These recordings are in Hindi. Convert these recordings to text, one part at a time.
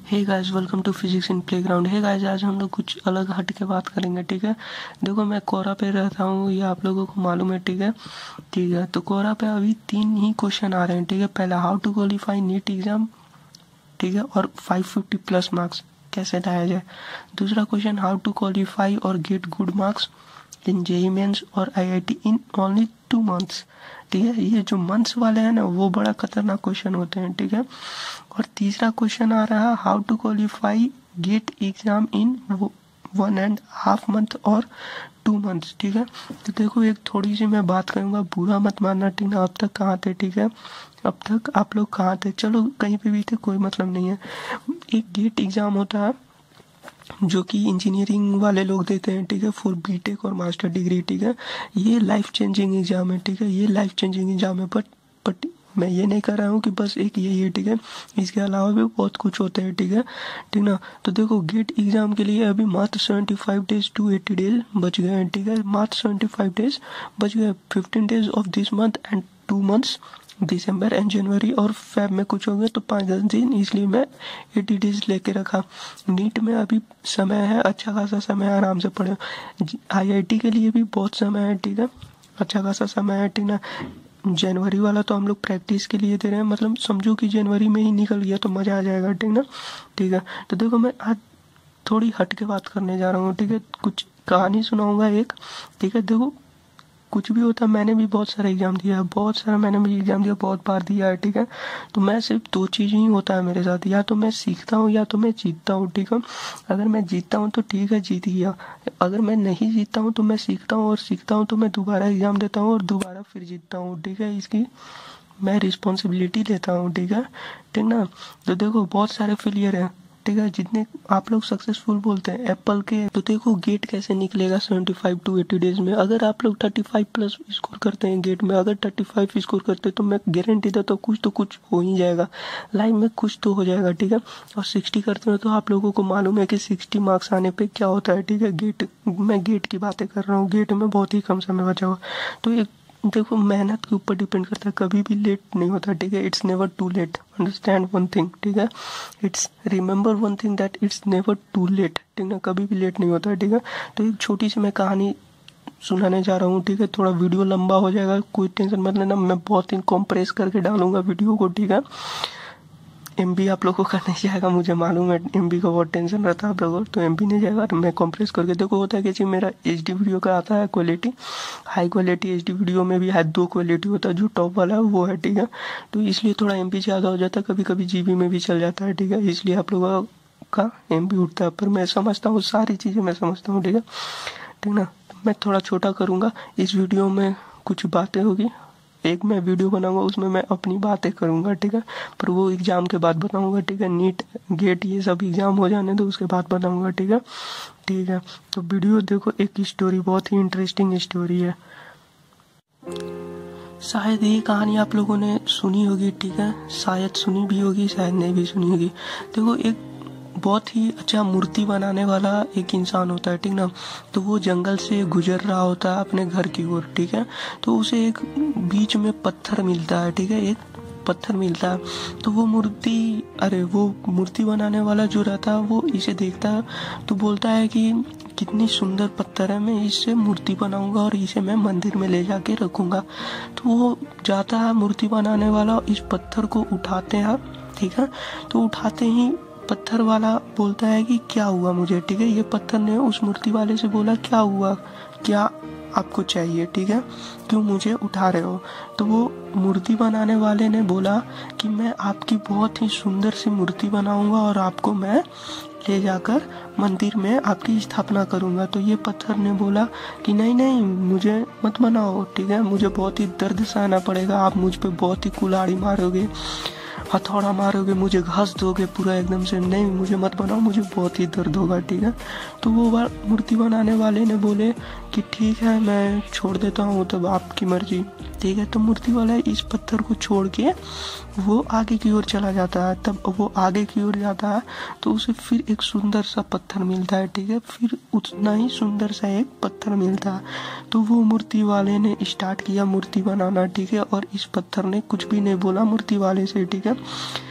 Hey guys, welcome to physics in playground. Hey guys, आज हम लोग कुछ अलग हट के बात करेंगे, ठीक है। देखो, मैं कोरा पे रहता हूँ, ये आप लोगों को मालूम है, ठीक है। ठीक है, तो कोरा पे अभी 3 ही क्वेश्चन आ रहे हैं, ठीक है। पहला, how to qualify NEET exam, ठीक है, और 550 प्लस मार्क्स कैसे लाया जाए। दूसरा क्वेश्चन, हाउ टू क्वालिफाई और get good marks in JEE mains और आईआईटी इन ओनली 2 मंथ्स, ठीक है। ये जो मंथ्स वाले हैं ना, वो बड़ा खतरनाक क्वेश्चन होते हैं, ठीक है। और तीसरा क्वेश्चन आ रहा है, how to qualify GATE exam in 1.5 month और 2 मंथ्स, ठीक है। तो देखो, एक थोड़ी सी मैं बात करूंगा, बुरा मत मानना, ठीक है। अब तक कहाँ थे, ठीक है, अब तक आप लोग कहाँ थे, चलो कहीं पे भी थे, कोई मतलब नहीं है। एक गेट एग्जाम होता है जो कि इंजीनियरिंग वाले लोग देते हैं, ठीक है, फॉर बीटेक और मास्टर डिग्री, ठीक है। ये लाइफ चेंजिंग एग्जाम है, ठीक है, ये लाइफ चेंजिंग एग्जाम है। बट मैं ये नहीं कर रहा हूँ कि बस एक यही है, ठीक है। इसके अलावा भी बहुत कुछ होते हैं, ठीक है, ठीक ना। तो देखो, गेट एग्जाम के लिए अभी मात्र 75 डेज टू 80 डेज बच गए हैं, ठीक है। मात्र 75 डेज बच गए। 15 days of this month and 2 months, December and January और फेब में कुछ हो गए, तो 5-10 दिन, इसलिए मैं 80 डेज लेके रखा। नीट में अभी समय है, अच्छा खासा समय, आराम से पढ़े। आईआईटी के लिए भी बहुत समय है, ठीक है, अच्छा खासा समय है, ठीक ना। जनवरी वाला तो हम लोग प्रैक्टिस के लिए दे रहे हैं, मतलब समझो कि जनवरी में ही निकल गया तो मजा आ जाएगा, ठीक ना। ठीक है, तो देखो, मैं आज थोड़ी हट के बात करने जा रहा हूँ, ठीक है। कुछ कहानी सुनाऊंगा एक, ठीक है। देखो, कुछ भी होता है, मैंने भी बहुत सारा एग्जाम दिया है, बहुत सारा मैंने भी एग्जाम दिया, बहुत बार दिया है, ठीक है। तो मैं सिर्फ 2 चीज ही होता है मेरे साथ, या तो मैं सीखता हूँ या तो मैं जीतता हूँ, ठीक है। अगर मैं जीतता हूँ तो ठीक है, जीत गया। अगर मैं नहीं जीतता हूँ तो मैं सीखता हूँ, और सीखता हूँ तो मैं दोबारा एग्जाम देता हूँ और दोबारा फिर जीतता हूँ, ठीक है। इसकी मैं रिस्पॉन्सिबिलिटी लेता हूँ, ठीक है, ठीक ना। तो देखो, बहुत सारे फेलियर हैं, ठीक है, जितने आप लोग सक्सेसफुल बोलते हैं एप्पल के। तो देखो, गेट कैसे निकलेगा 75 टू 80 डेज में। अगर आप लोग 35 प्लस स्कोर करते हैं गेट में, अगर 35 स्कोर करते हैं, तो मैं गारंटी देता हूँ कुछ तो कुछ हो ही जाएगा लाइफ में, कुछ तो हो जाएगा, ठीक है। और 60 करते हैं तो आप लोगों को मालूम है कि 60 मार्क्स आने पे क्या होता है, ठीक है। मैं गेट की बातें कर रहा हूँ, गेट में बहुत ही कम समय बचा हुआ। तो एक देखो, मेहनत के ऊपर डिपेंड करता है, कभी भी लेट नहीं होता, ठीक है। It's never too late, understand one thing, ठीक है। It's remember one thing, that it's never too late, ठीक है, कभी भी लेट नहीं होता है, ठीक है। तो एक छोटी सी मैं कहानी सुनाने जा रहा हूँ, ठीक है। थोड़ा वीडियो लंबा हो जाएगा, कोई टेंशन मत लेना, मैं बहुत ही कॉम्प्रेस करके डालूंगा वीडियो को, ठीक है। एमबी आप लोगों का नहीं जाएगा, मुझे मालूम है, एमबी का बहुत टेंशन रहता है आप लोगों को, तो एमबी नहीं जाएगा, तो मैं कंप्रेस करके देखो। होता है कि जी, मेरा एचडी वीडियो का आता है quality, high quality HD video में भी है 2 क्वालिटी होता है, जो टॉप वाला है वो है, ठीक है। तो इसलिए थोड़ा एमबी ज़्यादा हो जाता है, कभी कभी जीबी में भी चल जाता है, ठीक है, इसलिए आप लोगों का एमबी उठता है। पर मैं समझता हूँ, सारी चीज़ें मैं समझता हूँ, ठीक है, ठीक ना। मैं थोड़ा छोटा करूँगा इस वीडियो में, कुछ बातें होगी, एक मैं वीडियो बनाऊंगा उसमें मैं अपनी बातें करूंगा, ठीक है, पर वो एग्जाम के बाद बताऊंगा, ठीक है। नीट गेट ये सब एग्जाम हो जाने दो, उसके बाद बताऊंगा, ठीक है, ठीक है। तो वीडियो देखो, एक स्टोरी, बहुत ही इंटरेस्टिंग स्टोरी है। शायद ये कहानी आप लोगों ने सुनी होगी, ठीक है, शायद सुनी भी होगी, शायद नहीं भी सुनी होगी। देखो, एक बहुत ही अच्छा मूर्ति बनाने वाला एक इंसान होता है, ठीक ना। तो वो जंगल से गुजर रहा होता है अपने घर की ओर, ठीक है। तो उसे एक बीच में पत्थर मिलता है, ठीक है, एक पत्थर मिलता है। तो वो मूर्ति बनाने वाला जो रहता है, वो इसे देखता है, तो बोलता है कि कितनी सुंदर पत्थर है, मैं इससे मूर्ति बनाऊंगा और इसे मैं मंदिर में ले जाके रखूंगा। तो वो जाता है, मूर्ति बनाने वाला, इस पत्थर को उठाते हैं, ठीक है। तो उठाते ही पत्थर वाला बोलता है कि क्या हुआ मुझे, ठीक है। ये पत्थर ने उस मूर्ति वाले से बोला, क्या हुआ, क्या आपको चाहिए, ठीक है, क्यों मुझे उठा रहे हो। तो वो मूर्ति बनाने वाले ने बोला कि मैं आपकी बहुत ही सुंदर सी मूर्ति बनाऊंगा और आपको मैं ले जाकर मंदिर में आपकी स्थापना करूंगा। तो ये पत्थर ने बोला कि नहीं नहीं, मुझे मत बनाओ, ठीक है, मुझे बहुत ही दर्द सहना पड़ेगा, आप मुझ पे बहुत ही कुल्हाड़ी मारोगे, हथौड़ा मारोगे, मुझे घास दोगे पूरा एकदम से, नहीं मुझे मत बनाओ, मुझे बहुत ही दर्द होगा, ठीक है। तो वो मूर्ति बनाने वाले ने बोले कि ठीक है, मैं छोड़ देता हूँ, तब आपकी मर्जी, ठीक है। तो मूर्ति वाला इस पत्थर को छोड़ के वो आगे की ओर चला जाता है। तब वो आगे की ओर जाता है तो उसे फिर एक सुंदर सा पत्थर मिलता है, ठीक है, फिर उतना ही सुंदर सा एक पत्थर मिलता है। तो वो मूर्ति वाले ने स्टार्ट किया मूर्ति बनाना, ठीक है, और इस पत्थर ने कुछ भी नहीं बोला मूर्ति वाले से, ठीक है।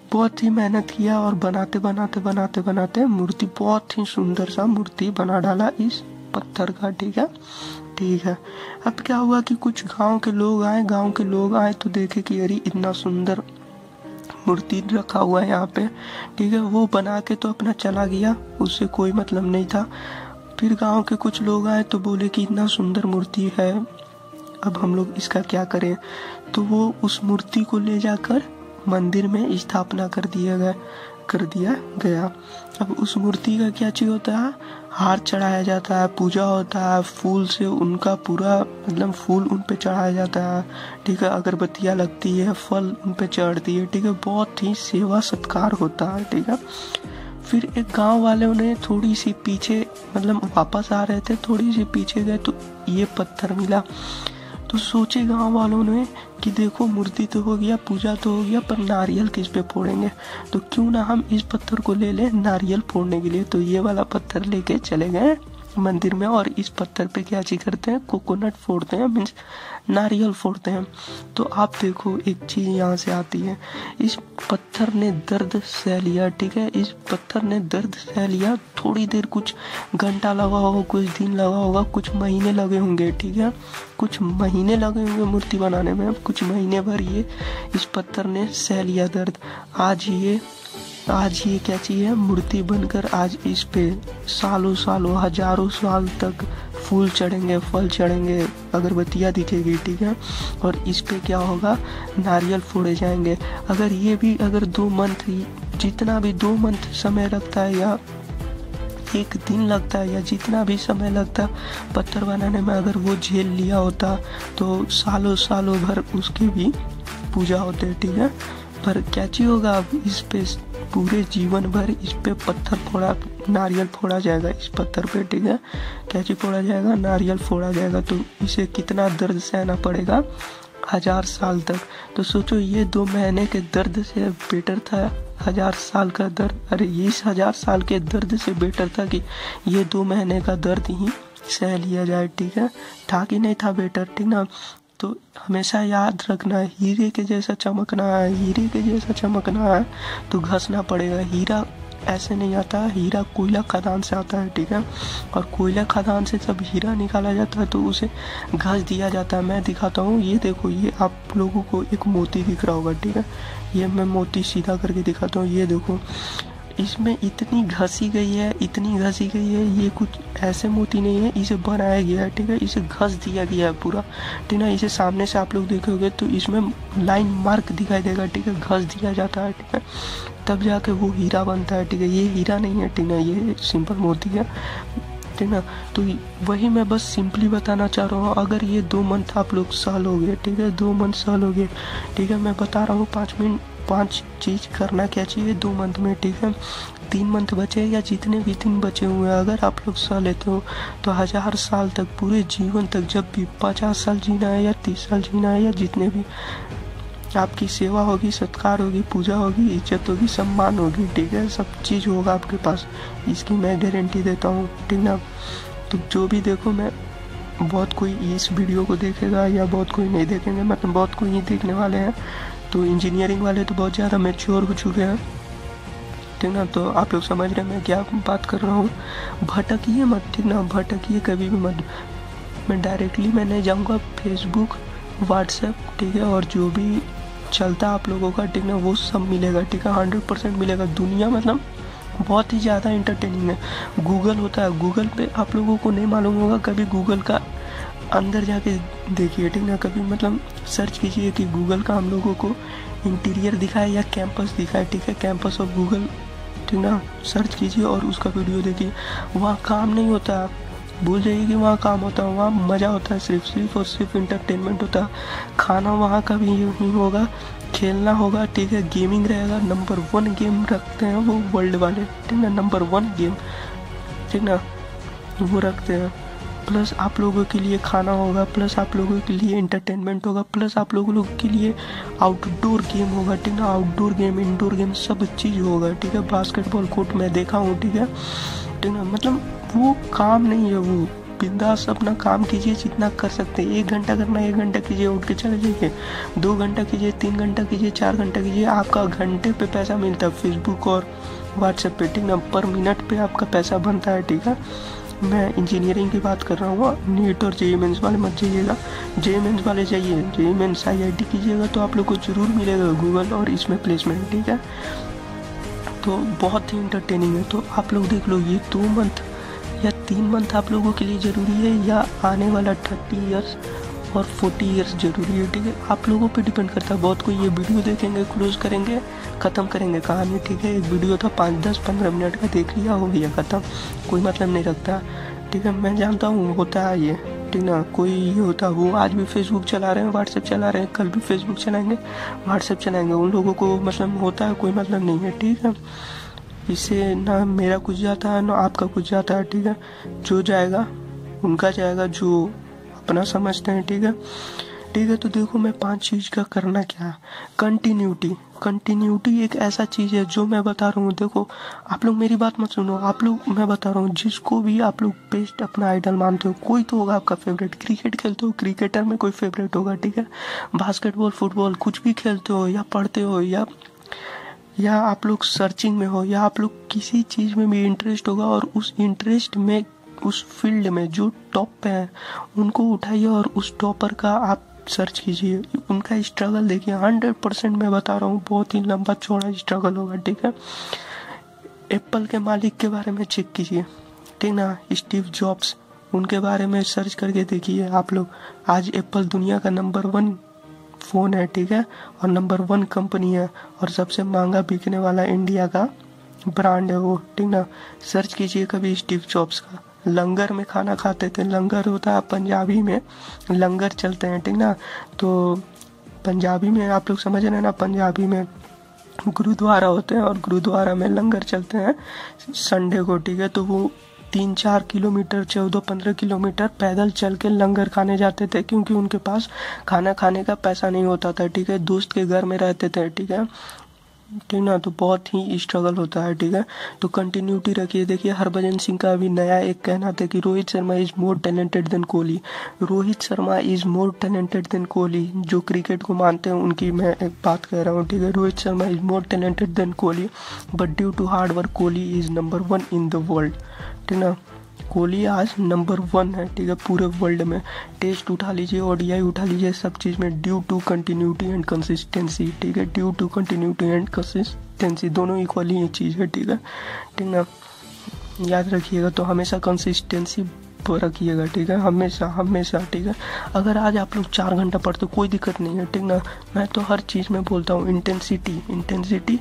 बहुत ही मेहनत किया और बनाते मूर्ति बहुत ही सुंदर सा मूर्ति बना डाला इस पत्थर का। ठीक है। अब क्या हुआ कि कुछ गांव के लोग आए तो देखे कि अरे इतना सुंदर मूर्ति रखा हुआ है यहाँ पे। ठीक है, वो बना के तो अपना चला गया, उससे कोई मतलब नहीं था। फिर गांव के कुछ लोग आए तो बोले कि इतना सुंदर मूर्ति है, अब हम लोग इसका क्या करें। तो वो उस मूर्ति को ले जाकर मंदिर में स्थापना कर दिया गया। अब उस मूर्ति का क्या चीज होता है, हार चढ़ाया जाता है, पूजा होता है, फूल से उनका पूरा मतलब फूल उन पे चढ़ाया जाता है। ठीक है, अगरबत्तियाँ लगती है, फल उन पे चढ़ती है। ठीक है, बहुत ही सेवा सत्कार होता है। ठीक है, फिर एक गांव वालों ने थोड़ी सी पीछे मतलब वापस आ रहे थे, थोड़ी सी पीछे गए तो ये पत्थर मिला। तो सोचे गांव वालों ने कि देखो मूर्ति तो हो गया, पूजा तो हो गया, पर नारियल किस पे फोड़ेंगे, तो क्यों ना हम इस पत्थर को ले लें नारियल फोड़ने के लिए। तो ये वाला पत्थर लेके चले गए मंदिर में और इस पत्थर पे क्या चीज करते हैं, कोकोनट फोड़ते हैं, मीन्स नारियल फोड़ते हैं। तो आप देखो एक चीज यहाँ से आती है, इस पत्थर ने दर्द सह लिया। ठीक है, इस पत्थर ने दर्द सह लिया, थोड़ी देर कुछ घंटा लगा होगा, कुछ दिन लगा होगा, कुछ महीने लगे होंगे। ठीक है, कुछ महीने लगे होंगे मूर्ति बनाने में, कुछ महीने भर ये इस पत्थर ने सह लिया दर्द। आज ये क्या चीज है, मूर्ति बनकर आज इस पे सालों हजारों साल तक फूल चढ़ेंगे, फल चढ़ेंगे, अगरबत्तियाँ दिखेगी। ठीक है, और इस पे क्या होगा, नारियल फोड़े जाएंगे। अगर 2 मंथ, जितना भी 2 मंथ समय लगता है या 1 दिन लगता है या जितना भी समय लगता पत्थर बनाने में, अगर वो झेल लिया होता तो सालों भर उसकी भी पूजा होते। ठीक है, पर क्या चीज होगा, अब इस पे पूरे जीवन भर इस पे नारियल फोड़ा जाएगा इस पत्थर पे। ठीक है, क्या चीज फोड़ा जाएगा, नारियल फोड़ा जाएगा। तो इसे कितना दर्द सहना पड़ेगा, 1000 साल तक। तो सोचो ये 2 महीने के दर्द से बेटर था 1000 साल का दर्द। अरे इस 1000 साल के दर्द से बेटर था कि ये 2 महीने का दर्द ही सह लिया जाए। ठीक है, था कि नहीं था बेटर। ठीक ना, तो हमेशा याद रखना, हीरे के जैसा चमकना है तो घसना पड़ेगा। हीरा ऐसे नहीं आता, हीरा कोयला खदान से आता है। ठीक है, और कोयला खदान से जब हीरा निकाला जाता है तो उसे घस दिया जाता है। मैं दिखाता हूँ, ये देखो, ये आप लोगों को एक मोती दिख रहा होगा। ठीक है, ये मैं मोती सीधा करके दिखाता हूँ, ये देखो, इसमें इतनी घसी गई है, ये कुछ ऐसे मोती नहीं है, इसे बनाया गया है। ठीक है, इसे घस दिया गया है पूरा। ठीक है, इसे सामने से आप लोग देखोगे तो इसमें लाइन मार्क दिखाई देगा। ठीक है, घस दिया जाता है। ठीक है, तब जाके वो हीरा बनता है। ठीक है, ये हीरा नहीं है। ठीक है, ये सिंपल मोती है। ठीक है, तो वही मैं बस सिंपली बताना चाह रहा हूँ। अगर ये 2 मंथ आप लोग सहलोगे, ठीक है, 2 मंथ सहलोगे। ठीक है, मैं बता रहा हूँ 5 चीज करना क्या चाहिए 2 मंथ में। ठीक है, 3 मंथ बचे या जितने भी दिन बचे हुए हैं, अगर आप लोग सह लेते हो तो 1000 साल तक, पूरे जीवन तक, जब भी 50 साल जीना है या 30 साल जीना है या जितने भी, आपकी सेवा होगी, सत्कार होगी, पूजा होगी, इज्जत होगी, सम्मान होगी। ठीक है, सब चीज होगा आपके पास, इसकी मैं गारंटी देता हूँ। ठीक ना, तो जो भी देखो, मैं बहुत कोई इस वीडियो को देखेगा या बहुत कोई नहीं देखेंगे, मतलब बहुत कोई ही देखने वाले हैं। तो इंजीनियरिंग वाले तो बहुत ज़्यादा मैच्योर हो चुके हैं। ठीक ना, तो आप लोग समझ रहे हैं मैं क्या बात कर रहा हूँ। भटकिए मत, ठीक ना, भटकिए कभी भी मत। मैं डायरेक्टली मैं नहीं जाऊँगा, फेसबुक, व्हाट्सएप, ठीक है, और जो भी चलता आप लोगों का, ठीक ना, वो सब मिलेगा। ठीक है, 100% मिलेगा। दुनिया मतलब बहुत ही ज़्यादा इंटरटेनिंग है। गूगल होता है, गूगल पे आप लोगों को नहीं मालूम होगा, कभी गूगल का अंदर जाके देखिए। ठीक ना, कभी मतलब सर्च कीजिए कि गूगल का हम लोगों को इंटीरियर दिखाए या कैंपस दिखाए। ठीक है, कैंपस ऑफ गूगल, ठीक ना, सर्च कीजिए और उसका वीडियो देखिए। वहाँ काम नहीं होता, भूल जाइए कि वहाँ काम होता है। वहाँ मज़ा होता है, सिर्फ और सिर्फ इंटरटेनमेंट होता है। खाना वहाँ का भी नहीं होगा, खेलना होगा। ठीक है, गेमिंग रहेगा। नंबर 1 गेम रखते हैं वो वर्ल्ड वाले। ठीक ना, नंबर 1 गेम, ठीक ना, वो रखते हैं। प्लस आप लोगों के लिए खाना होगा, प्लस आप लोगों के लिए एंटरटेनमेंट होगा, प्लस आप लोगों के लिए आउटडोर गेम होगा। ठीक ना, आउटडोर गेम, इंडोर गेम, सब चीज़ होगा। ठीक है, बास्केटबॉल कोर्ट मैं देखा हूँ। ठीक है, ठीक ना, मतलब वो काम नहीं है, वो बिंदास अपना काम कीजिए जितना कर सकते हैं। 1 घंटा करना 1 घंटा कीजिए, उठ के चले जाइए। 2 घंटा कीजिए, 3 घंटा कीजिए, 4 घंटा कीजिए, आपका घंटे पे पैसा मिलता है फेसबुक और व्हाट्सएप पे, ठीक ना। पर मिनट पे आपका पैसा बनता है, ठीक है। मैं इंजीनियरिंग की बात कर रहा हूँ, नीट और जेईई मेंस वाले मत जाइएगा। जेईई मेंस वाले जाइए, जेईई मेंस IIT कीजिएगा तो आप लोग को जरूर मिलेगा गूगल और इसमें प्लेसमेंट, ठीक है। तो बहुत ही इंटरटेनिंग है। तो आप लोग देख लो, ये 2 मंथ या 3 मंथ आप लोगों के लिए ज़रूरी है या आने वाला 30 ईयर्स और 40 ईयर्स ज़रूरी है, ठीक है। आप लोगों पे डिपेंड करता है। बहुत कोई ये वीडियो देखेंगे, क्लोज करेंगे, ख़त्म करेंगे कहानी, ठीक है। एक वीडियो था 5, 10, 15 मिनट का, देख लिया, हो गया ख़त्म, कोई मतलब नहीं रखता, ठीक है। मैं जानता हूँ होता है ये, ठीक ना। कोई ये होता है, वो आज भी फेसबुक चला रहे हैं, व्हाट्सएप चला रहे हैं, कल भी फेसबुक चलाएंगे, व्हाट्सएप चलाएंगे, उन लोगों को मतलब होता है, कोई मतलब नहीं है, ठीक है। इससे ना मेरा कुछ जाता है ना आपका कुछ जाता है, ठीक है। जो जाएगा उनका जाएगा, जो अपना समझते हैं, ठीक है, ठीक है। तो देखो, मैं 5 चीज़ का करना क्या है। कंटिन्यूटी एक ऐसा चीज़ है जो मैं बता रहा हूँ। देखो, आप लोग मेरी बात मत सुनो, आप लोग, मैं बता रहा हूँ, जिसको भी आप लोग बेस्ट अपना आइडल मानते हो, कोई तो होगा आपका फेवरेट। क्रिकेट खेलते हो, क्रिकेटर में कोई फेवरेट होगा, ठीक है। बास्केटबॉल, फुटबॉल, कुछ भी खेलते हो या पढ़ते हो या आप लोग सर्चिंग में हो या आप लोग किसी चीज़ में भी इंटरेस्ट होगा, और उस इंटरेस्ट में, उस फील्ड में जो टॉप पे है उनको उठाइए और उस टॉपर का आप सर्च कीजिए, उनका स्ट्रगल देखिए। 100% मैं बता रहा हूँ, बहुत ही लंबा चौड़ा स्ट्रगल होगा, ठीक है। एप्पल के मालिक के बारे में चेक कीजिए, ठीक ना, स्टीव जॉब्स, उनके बारे में सर्च करके देखिए आप लोग। आज एप्पल दुनिया का नंबर 1 फ़ोन है, ठीक है, और नंबर 1 कंपनी है, और सबसे महंगा बिकने वाला इंडिया का ब्रांड है वो, ठीक ना। सर्च कीजिए कभी स्टीव जॉब्स का। लंगर में खाना खाते थे, लंगर होता है पंजाबी में, लंगर चलते हैं, ठीक ना। तो पंजाबी में आप लोग समझ रहे हैं ना, पंजाबी में गुरुद्वारा होते हैं और गुरुद्वारा में लंगर चलते हैं संडे को, ठीक है। तो वो 3-4 किलोमीटर, 14-15 किलोमीटर पैदल चल के लंगर खाने जाते थे, क्योंकि उनके पास खाना खाने का पैसा नहीं होता था, ठीक है। दोस्त के घर में रहते थे, ठीक है, ठीक ना। तो बहुत ही स्ट्रगल होता है, ठीक है। तो कंटिन्यूटी रखिए। देखिए, हरभजन सिंह का अभी नया एक कहना था कि Rohit Sharma is more talented than Kohli. Rohit Sharma is more talented than Kohli, जो क्रिकेट को मानते हैं उनकी मैं एक बात कह रहा हूँ, ठीक है। Rohit Sharma is more talented than Kohli, but due to hard work Kohli is number 1 in the world, ठीक ना। कोहली आज नंबर 1 है, ठीक है, पूरे वर्ल्ड में। टेस्ट उठा लीजिए, ODI उठा लीजिए, सब चीज़ में due to continuity and consistency, ठीक है। Due to continuity and consistency दोनों इक्वली ही चीज़ है, ठीक है, ठीक ना। याद रखिएगा। तो हमेशा कंसिस्टेंसी रखिएगा, ठीक है, हमेशा हमेशा, ठीक है। अगर आज आप लोग 4 घंटा पढ़ते कोई दिक्कत नहीं है, ठीक ना। मैं तो हर चीज़ में बोलता हूँ intensity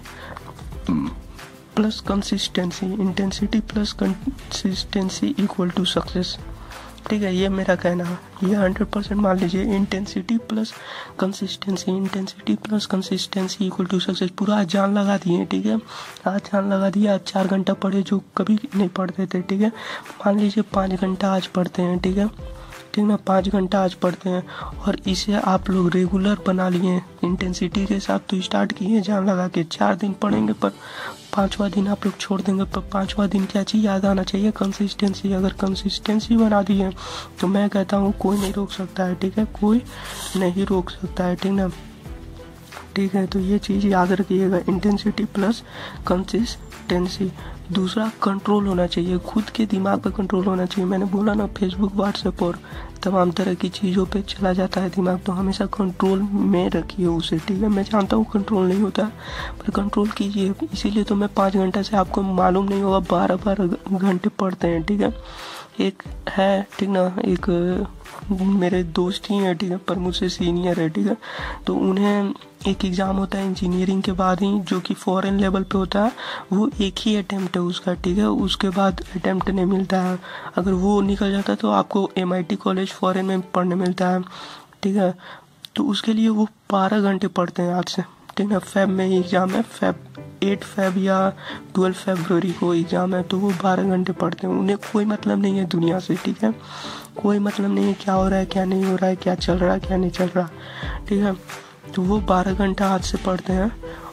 plus consistency, intensity plus consistency equal to success, ठीक है। ये मेरा कहना है, ये 100% मान लीजिए। Intensity plus consistency, intensity plus consistency equal to success. पूरा आज जान लगा दिए, ठीक है। आज जान लगा दिया, आज 4 घंटा पढ़े जो कभी नहीं पढ़ते थे, ठीक है। मान लीजिए 5 घंटा आज पढ़ते हैं, ठीक है, ठीक ना। 5 घंटा आज पढ़ते हैं और इसे आप लोग रेगुलर बना लिए इंटेंसिटी के साथ। तो स्टार्ट किए जान लगा के 4 दिन पढ़ेंगे, पर 5वां दिन आप लोग छोड़ देंगे। पर 5वां दिन क्या चीज़ याद आना चाहिए, कंसिस्टेंसी। अगर कंसिस्टेंसी बना दी है तो मैं कहता हूँ कोई नहीं रोक सकता है, ठीक है, कोई नहीं रोक सकता है, ठीक ना, ठीक है। तो ये चीज़ याद रखिएगा, इंटेंसिटी प्लस कंसिस्टेंसी। दूसरा, कंट्रोल होना चाहिए, खुद के दिमाग पे कंट्रोल होना चाहिए। मैंने बोला ना, फेसबुक, व्हाट्सएप और तमाम तरह की चीज़ों पे चला जाता है दिमाग, तो हमेशा कंट्रोल में रखिए उसे, ठीक है। मैं जानता हूँ कंट्रोल नहीं होता, पर कंट्रोल कीजिए। इसीलिए तो मैं 5 घंटा से, आपको मालूम नहीं होगा, 12-12 घंटे पढ़ते हैं, ठीक है। एक है, ठीक ना, एक मेरे दोस्त ही है, ठीक है, पर मुझसे सीनियर है, ठीक है। तो उन्हें एक एग्ज़ाम होता है इंजीनियरिंग के बाद ही, जो कि फॉरेन लेवल पे होता है। वो एक ही अटेम्प्ट है उसका, ठीक है, उसके बाद अटेम्प्ट नहीं मिलता है। अगर वो निकल जाता है तो आपको MIT कॉलेज फॉरेन में पढ़ने मिलता है, ठीक है। तो उसके लिए वो 12 घंटे पढ़ते हैं आज से, ठीक है। फेब में ही एग्ज़ाम है, 8 फेब या 12 फरवरी को एग्ज़ाम है, तो वो 12 घंटे पढ़ते हैं। उन्हें कोई मतलब नहीं है दुनिया से, ठीक है, कोई मतलब नहीं है क्या हो रहा है, क्या नहीं हो रहा है, क्या चल रहा है, क्या नहीं चल रहा, ठीक है। तो वो 12 घंटा आज से पढ़ते हैं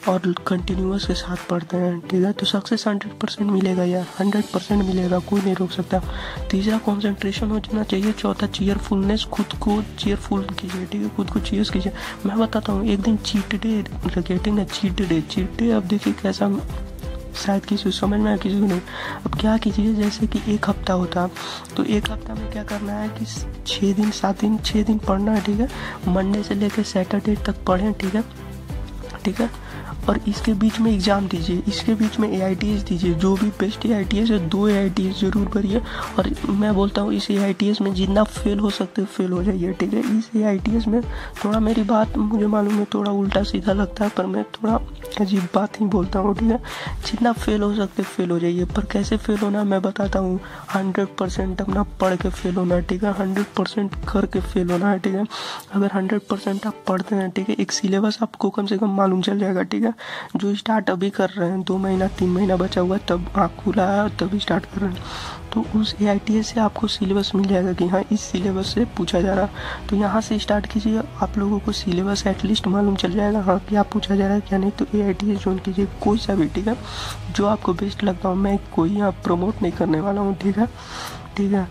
और कंटिन्यूअस के साथ पढ़ते हैं, ठीक है, तो सक्सेस 100% मिलेगा यार, 100% मिलेगा, कोई नहीं रोक सकता। तीसरा कंसंट्रेशन होना चाहिए। चौथा चीयरफुलनेस, खुद को चीयरफुल कीजिए, ठीक है, खुद को चीयर्स कीजिए। मैं बताता हूँ, एक दिन चीट डे रखे, ठीक है, चीट डे अब देखिए कैसा, शायद किसी को समझ में आया, किसी को नहीं। अब क्या कीजिए, जैसे कि एक हफ्ता होता, तो एक हफ्ता में क्या करना है कि 6 दिन पढ़ना है, ठीक है, मंडे से लेकर सैटरडे तक पढ़ें, ठीक है, ठीक है, और इसके बीच में एग्ज़ाम दीजिए, इसके बीच में AITS दीजिए, जो भी बेस्ट AITS है 2 AITS जरूर भरिए। और मैं बोलता हूँ इस AITS में जितना फेल हो सकते फेल हो जाइए, ठीक है। इस AITS में थोड़ा, मेरी बात मुझे मालूम है थोड़ा उल्टा सीधा लगता है, पर मैं थोड़ा अजीब बात ही बोलता हूँ, ठीक है। जितना फेल हो सकते फेल हो जाइए, पर कैसे फेल होना मैं बताता हूँ। 100% अपना पढ़ के फेल होना है, ठीक है, 100% करके फेल होना है, ठीक है। अगर 100% आप पढ़ते हैं, ठीक है, एक सिलेबस आपको कम से कम मालूम चल जाएगा, ठीक है। जो स्टार्ट अभी कर रहे हैं, 2 महीना 3 महीना बचा हुआ, तब आँख खुला है तभी स्टार्ट कर रहे हैं, तो उस AITS से आपको सिलेबस मिल जाएगा कि हाँ इस सिलेबस से पूछा जा रहा, तो यहाँ से स्टार्ट कीजिए, आप लोगों को सिलेबस एटलीस्ट मालूम चल जाएगा हाँ क्या पूछा जा रहा है क्या नहीं। तो AITS ज्वाइन कीजिए, कोई सा भी, ठीक है, जो आपको बेस्ट लगता हो। मैं कोई यहाँ प्रमोट नहीं करने वाला हूँ, ठीक है, ठीक है,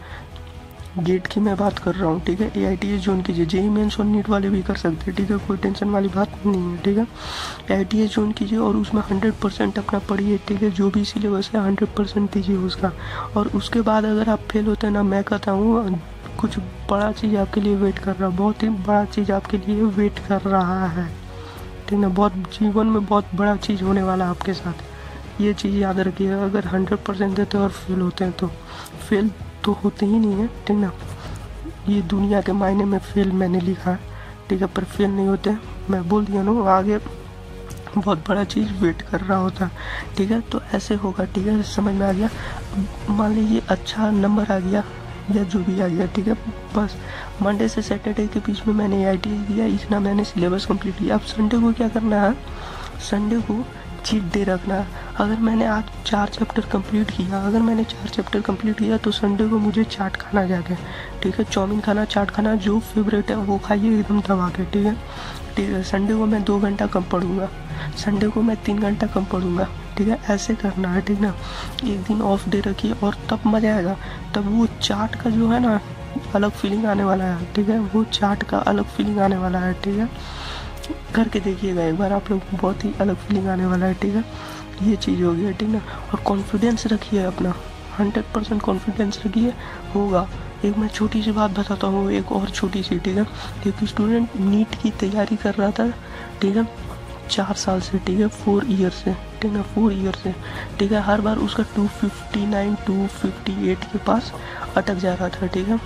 गेट की मैं बात कर रहा हूँ, ठीक है। AITS ज्वाइन कीजिए, JEE मेंस और नीट वाले भी कर सकते हैं, ठीक है, कोई टेंशन वाली बात नहीं है, ठीक है। AITS ज्वाइन कीजिए और उसमें 100% अपना पढ़िए, ठीक है, जो भी सिलेबस है 100% दीजिए उसका। और उसके बाद अगर आप फेल होते हैं ना, मैं कहता हूँ कुछ बड़ा चीज़ आपके लिए वेट कर रहा है, बहुत ही बड़ा चीज़ आपके लिए वेट कर रहा है, ठीक है, बहुत जीवन में बहुत बड़ा चीज़ होने वाला है आपके साथ, ये चीज़ याद रखिए। अगर 100% देते हैं और फेल होते हैं तो फेल तो होते ही नहीं है, ठीक ना, ये दुनिया के मायने में फेल मैंने लिखा है, ठीक है, पर फेल नहीं होते, मैं बोल दिया ना, आगे बहुत बड़ा चीज़ वेट कर रहा होता है, ठीक है। तो ऐसे होगा, ठीक है, समझ में आ गया। मान लीजिए अच्छा नंबर आ गया या जो भी आ गया, ठीक है, बस मंडे से सैटरडे के बीच में मैंने AITS दिया, इतना मैंने सिलेबस कंप्लीट किया। अब संडे को क्या करना है, संडे को चीट डे रखना है। अगर मैंने आज 4 चैप्टर कंप्लीट किया, अगर मैंने 4 चैप्टर कंप्लीट किया तो संडे को मुझे चाट खाना जाके, ठीक है, चाउमीन खाना, चाट खाना, जो फेवरेट है वो खाइए एकदम दबा के, ठीक है, ठीक है। संडे को मैं 2 घंटा कम पढ़ूंगा, संडे को मैं 3 घंटा कम पढ़ूंगा, ठीक है, ऐसे करना है, ठीक ना। एक दिन ऑफ डे रखिए और तब मज़ा आएगा, तब वो चाट का जो है ना अलग फीलिंग आने वाला है, ठीक है, वो चाट का अलग फीलिंग आने वाला है, ठीक है, करके देखिएगा एक बार आप लोग, बहुत ही अलग फीलिंग आने वाला है, ठीक है। ये चीज़ हो गई, ठीक ना। और कॉन्फिडेंस रखिए अपना, 100% कॉन्फिडेंस रखिए, होगा। एक मैं छोटी सी बात बताता हूँ, एक और छोटी सी, ठीक है। एक स्टूडेंट नीट की तैयारी कर रहा था, ठीक है, 4 साल से, ठीक है, 4 ईयर से, ठीक है, 4 ईयर से, ठीक है, हर बार उसका 259 258 के पास अटक जा रहा था, ठीक है।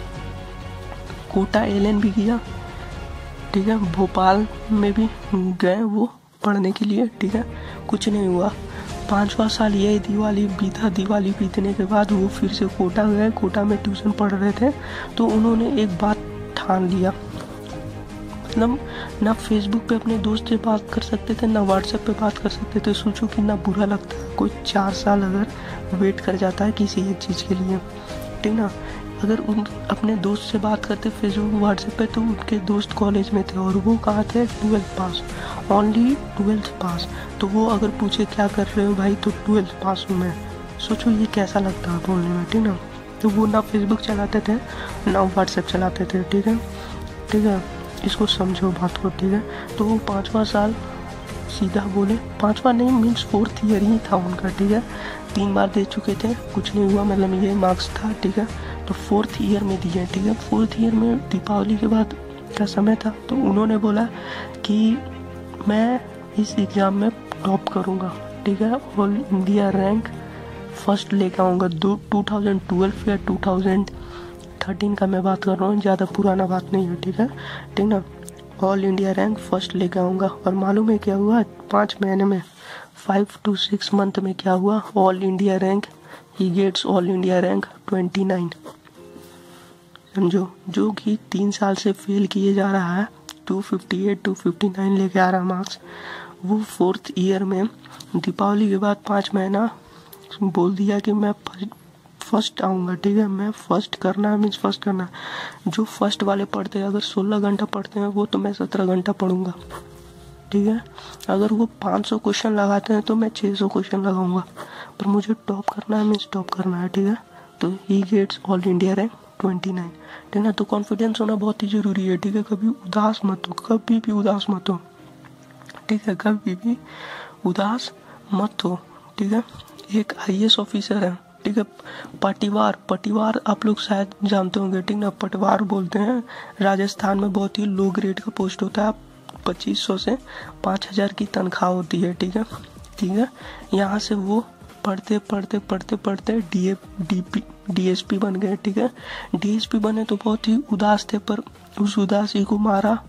कोटा LN भी किया, ठीक है, भोपाल में भी गए वो पढ़ने के लिए, ठीक है, कुछ नहीं हुआ। 5वां साल ये दिवाली बीता, दिवाली बीतने के बाद वो फिर से कोटा गए, कोटा में ट्यूशन पढ़ रहे थे, तो उन्होंने एक बात ठान लिया, मतलब ना फेसबुक पे अपने दोस्त से बात कर सकते थे, ना व्हाट्सएप पे बात कर सकते थे। सोचो कितना बुरा लगता है कोई 4 साल अगर वेट कर जाता है किसी एक चीज़ के लिए, ठीक ना। अगर उन अपने दोस्त से बात करते फेसबुक व्हाट्सएप पे, तो उनके दोस्त कॉलेज में थे और वो कहाँ थे, 12th पास, ओनली 12th पास। तो वो अगर पूछे क्या कर रहे हो भाई, तो 12th पास हूँ मैं। सोचो ये कैसा लगता है बोलने में, ठीक ना। तो वो ना फेसबुक चलाते थे ना व्हाट्सएप चलाते थे, ठीक है, ठीक है, इसको समझो बात को, ठीक है। तो वो 5वां साल सीधा बोले, 5वां नहीं मीन्स 4th ईयर ही था उनका, ठीक है, 3 बार दे चुके थे, कुछ नहीं हुआ, मतलब ये मार्क्स था, ठीक है। तो 4th ईयर में दिए, ठीक है, 4th ईयर में दीपावली के बाद का समय था, तो उन्होंने बोला कि मैं इस एग्ज़ाम में टॉप करूँगा, ठीक है, ऑल इंडिया रैंक फर्स्ट लेके आऊँगा। 2012 या 2013 का मैं बात कर रहा हूँ, ज़्यादा पुराना बात नहीं है, ठीक है, ठीक ना। ऑल इंडिया रैंक फर्स्ट लेके आऊँगा। और मालूम है क्या हुआ, 5 महीने में, 5 to 6 मंथ में क्या हुआ, all India rank, he gets all India rank 29, समझो। जो कि 3 साल से फेल किए जा रहा है, 258 259 लेके आ रहा मार्क्स, वो 4th ईयर में दीपावली के बाद 5 महीना बोल दिया कि मैं फर्स्ट आऊँगा, ठीक है, मैं फर्स्ट करना है, मीन्स फर्स्ट करना है। जो फर्स्ट वाले पढ़ते हैं, अगर 16 घंटा पढ़ते हैं वो, तो मैं 17 घंटा पढ़ूंगा, ठीक है। अगर वो 500 क्वेश्चन लगाते हैं तो मैं 600 क्वेश्चन लगाऊंगा, पर मुझे टॉप करना है, मीन्स टॉप करना है, ठीक है। तो he gets all India rank 29, ठीक है। तो कॉन्फिडेंस होना बहुत ही जरूरी है, ठीक है। कभी उदास मत हो, कभी भी उदास मत हो, ठीक है, कभी भी उदास मत हो, ठीक है। एक IAS ऑफिसर है, ठीक है, पटिवार आप लोग शायद जानते होंगे, ठीक ना, पटवार बोलते हैं। राजस्थान में बहुत ही लो ग्रेड का पोस्ट होता है, 2500 से 5000 की तनख्वाह होती है, ठीक है, ठीक है। यहाँ से वो पढ़ते DSP बन गए, ठीक है। DSP बने तो बहुत ही उदास थे, पर उस उदासी को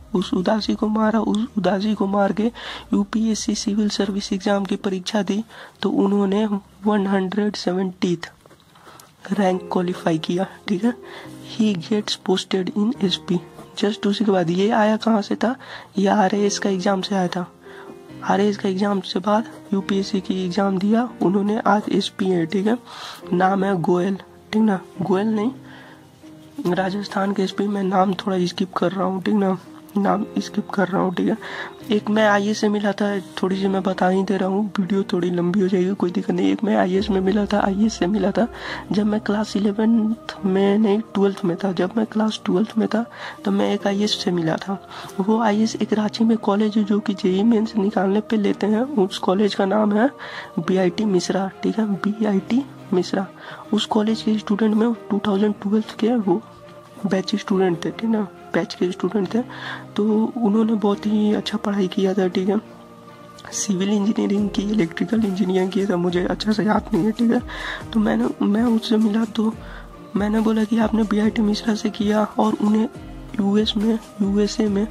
मार के UPSC सिविल सर्विस एग्जाम की परीक्षा दी, तो उन्होंने 170th रैंक क्वालिफाई किया, ठीक है। He gets posted in SP। Just उसी के बाद ये आया कहाँ से था, ये RAS का एग्जाम से आया था। RAS का एग्जाम से बाद UPSC की एग्जाम दिया उन्होंने, आज SP है, ठीक है। नाम है गोयल, ठीक ना, गोयल नहीं, राजस्थान के SP। मैं नाम थोड़ा स्किप कर रहा हूँ, ठीक ना, नाम स्किप कर रहा हूँ, ठीक है। एक मैं IAS से मिला था, थोड़ी सी मैं बता ही दे रहा हूँ, वीडियो थोड़ी लंबी हो जाएगी, कोई दिक्कत नहीं। एक मैं IAS से मिला था जब मैं क्लास 11th में नहीं 12th में था। जब मैं क्लास 12th में था तो मैं एक IAS से मिला था। वो IAS एक रांची में कॉलेज है जो कि JEE मेंस निकालने पे लेते हैं। उस कॉलेज का नाम है BIT मिश्रा, ठीक है, BIT मिश्रा। उस कॉलेज के स्टूडेंट में 2012 के वो बैच स्टूडेंट थे, ठीक ना, बैच के स्टूडेंट थे। तो उन्होंने बहुत ही अच्छा पढ़ाई किया था, ठीक है। सिविल इंजीनियरिंग की, इलेक्ट्रिकल इंजीनियरिंग की था, मुझे अच्छा से याद नहीं है, ठीक है। तो मैं उससे मिला तो मैंने बोला कि आपने BIT मिश्रा से किया, और उन्हें USA में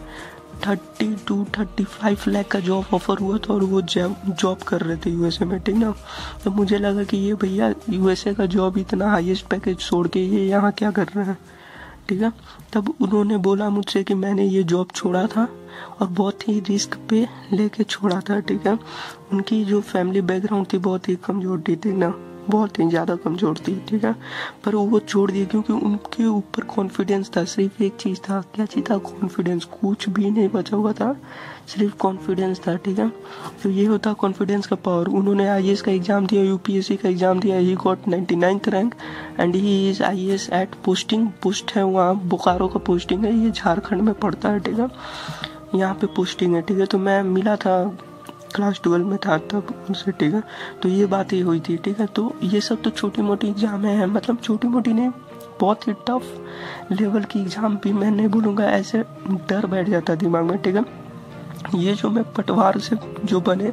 30-35 लाख का जॉब ऑफर हुआ था, और वो जॉब कर रहे थे USA में, ठीक ना। तो मुझे लगा कि ये भैया USA का जॉब इतना हाईएस्ट पैकेज छोड़ के ये यहाँ क्या कर रहे हैं, ठीक है। तब उन्होंने बोला मुझसे कि मैंने ये जॉब छोड़ा था और बहुत ही रिस्क पे लेके छोड़ा था, ठीक है। उनकी जो फैमिली बैकग्राउंड थी बहुत ही कमजोर थी, ठीक ना, बहुत ही ज़्यादा कमजोर थी, ठीक है। पर वो छोड़ दिए क्योंकि उनके ऊपर कॉन्फिडेंस था। सिर्फ एक चीज़ था, क्या चीज़ था, कॉन्फिडेंस। कुछ भी नहीं बचा हुआ था, सिर्फ कॉन्फिडेंस था, ठीक है। तो ये होता कॉन्फिडेंस का पावर। उन्होंने IAS का एग्जाम दिया, UPSC का एग्जाम दिया, he got 99th rank and he is IAS at post है वहाँ बोकारो का पोस्टिंग है, ये झारखंड में पड़ता है, ठीक है, यहाँ पे पोस्टिंग है, ठीक है। तो मैं मिला था क्लास 12 में था तब उनसे, ठीक है। तो ये बात ही हुई थी, ठीक है। तो ये सब तो छोटी मोटी एग्जाम है, मतलब छोटी मोटी नहीं, बहुत ही टफ लेवल की एग्जाम भी मैं नहीं बोलूँगा, ऐसे डर बैठ जाता दिमाग में, ठीक है। ये जो मैं पटवार से जो बने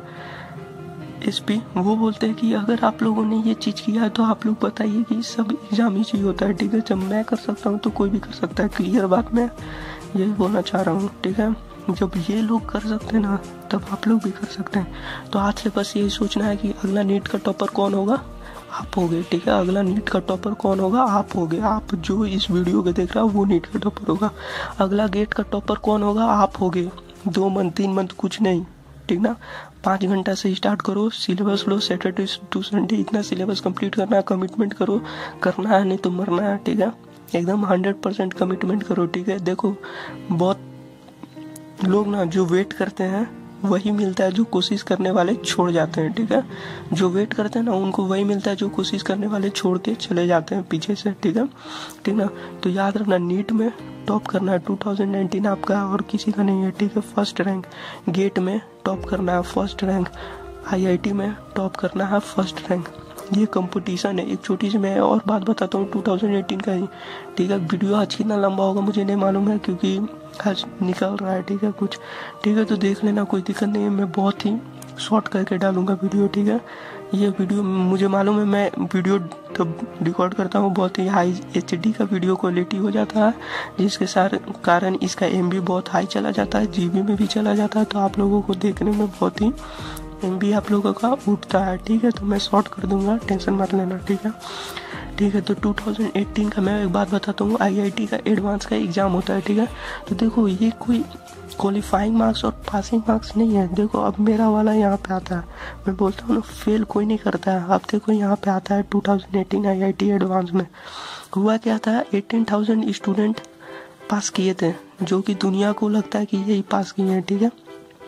SP, वो बोलते हैं कि अगर आप लोगों ने ये चीज़ किया है तो आप लोग बताइए कि सब एग्जाम ही होता है, ठीक है। जब मैं कर सकता हूँ तो कोई भी कर सकता है, क्लियर बात मैं यही बोलना चाह रहा हूँ, ठीक है। जब ये लोग कर सकते हैं ना, तब आप लोग भी कर सकते हैं। तो आज से बस यही सोचना है कि अगला नीट का टॉपर कौन होगा, आप होगे, ठीक है। अगला नीट का टॉपर कौन होगा, आप होगे। आप जो इस वीडियो को देख रहा हो वो नीट का टॉपर होगा। अगला गेट का टॉपर कौन होगा, आप होगे। 2 मंथ 3 मंथ कुछ नहीं, ठीक ना। 5 घंटा से स्टार्ट करो, सिलेबस लो, सैटरडे टू संडे इतना सिलेबस कंप्लीट करना है, कमिटमेंट करो, करना है नहीं तो मरना है, ठीक है। एकदम 100% कमिटमेंट करो, ठीक है। देखो बहुत लोग ना जो वेट करते हैं वही मिलता है, जो कोशिश करने वाले छोड़ जाते हैं, ठीक है। जो वेट करते हैं ना उनको वही मिलता है, जो कोशिश करने वाले छोड़ के चले जाते हैं पीछे से, ठीक है, ठीक ना। तो याद रखना, नीट में टॉप करना है 2019 आपका और किसी का नहीं है, ठीक है। फर्स्ट रैंक गेट में टॉप करना है, फर्स्ट रैंक IIT में टॉप करना है, फर्स्ट रैंक। ये कंपटीशन है। एक छोटी सी मैं और बात बताता हूँ 2018 का ही, ठीक है। वीडियो आज कितना लंबा होगा मुझे नहीं मालूम है, क्योंकि आज निकल रहा है, ठीक है, कुछ, ठीक है। तो देख लेना, कोई दिक्कत नहीं है, मैं बहुत ही शॉर्ट करके डालूंगा वीडियो, ठीक है। ये वीडियो मुझे मालूम है, मैं वीडियो तब रिकॉर्ड करता हूँ बहुत ही हाई HD का वीडियो क्वालिटी हो जाता है, जिसके कारण इसका MB बहुत हाई चला जाता है, GB में भी चला जाता है। तो आप लोगों को देखने में बहुत ही MB आप लोगों का उठता है, ठीक है। तो मैं शॉर्ट कर दूंगा, टेंशन मत लेना, ठीक है, ठीक है। तो 2018 का मैं एक बात बताता हूँ, IIT का एडवांस का एग्जाम होता है, ठीक है। तो देखो ये कोई क्वालिफाइंग मार्क्स और पासिंग मार्क्स नहीं है। देखो अब मेरा वाला यहाँ पे आता है, मैं बोलता हूँ ना फेल कोई नहीं करता है। अब देखो यहाँ पे आता है 2018 IIT एडवांस में हुआ क्या था, 18,000 स्टूडेंट पास किए थे, जो कि दुनिया को लगता है कि यही पास किए हैं, ठीक है,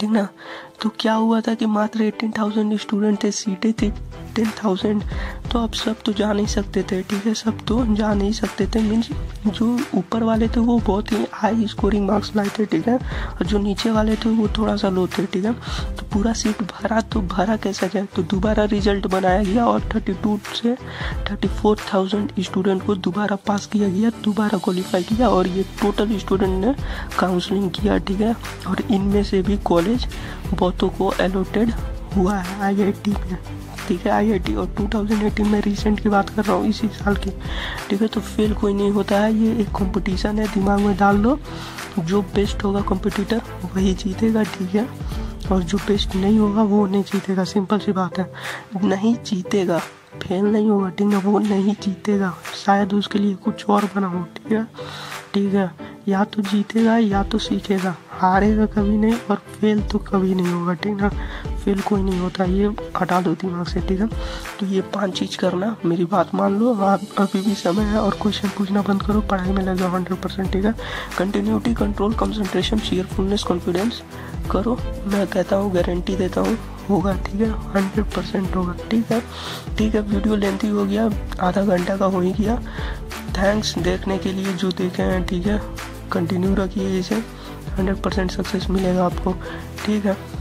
ठीक ना। तो क्या हुआ था कि मात्र 18,000 स्टूडेंट थे, सीटें थी 10,000, तो अब सब तो जा नहीं सकते थे, ठीक है, सब तो जा नहीं सकते थे। मीन्स जो ऊपर वाले थे वो बहुत ही हाई स्कोरिंग मार्क्स लाए थे, ठीक है, और जो नीचे वाले थे वो थोड़ा सा लो थे, ठीक है। तो पूरा सीट भरा, तो भरा कैसा जाए, तो दोबारा रिजल्ट बनाया गया और 32 से 34,000 स्टूडेंट को दोबारा पास किया गया, दोबारा क्वालिफाई किया, और ये टोटल स्टूडेंट ने काउंसलिंग किया, ठीक है। और इनमें से भी कॉलेज बहुतों को अलॉटेड हुआ है IIT में, ठीक है, IIT। और 2018 में रिसेंट की बात कर रहा हूँ, इसी साल की, ठीक है। तो फेल कोई नहीं होता है, ये एक कंपटीशन है, दिमाग में डाल लो। जो बेस्ट होगा कंपटीटर वही जीतेगा, ठीक है, और जो बेस्ट नहीं होगा वो नहीं जीतेगा, सिंपल सी बात है। नहीं जीतेगा, फेल नहीं होगा, ठीक है, वो नहीं जीतेगा, शायद उसके लिए कुछ और बनाओ, ठीक है, ठीक है। या तो जीतेगा या तो सीखेगा, हारेगा कभी नहीं, और फेल तो कभी नहीं होगा, ठीक ना। फेल कोई नहीं होता, ये हटा दो दिमाग से, ठीक है। तो ये 5 चीज़ करना, मेरी बात मान लो, आप अभी भी समय है, और क्वेश्चन पूछना बंद करो, पढ़ाई में लगे 100%, ठीक है। Continuity, control, concentration, cheerfulness, confidence करो, मैं कहता हूँ, गारंटी देता हूँ होगा, ठीक है, 100% होगा, ठीक है, ठीक है। वीडियो लेंथी हो गया, आधा घंटा का हो ही गया। थैंक्स देखने के लिए जो देखे हैं, ठीक है, कंटिन्यू रखिए इसे, 100% सक्सेस मिलेगा आपको, ठीक है।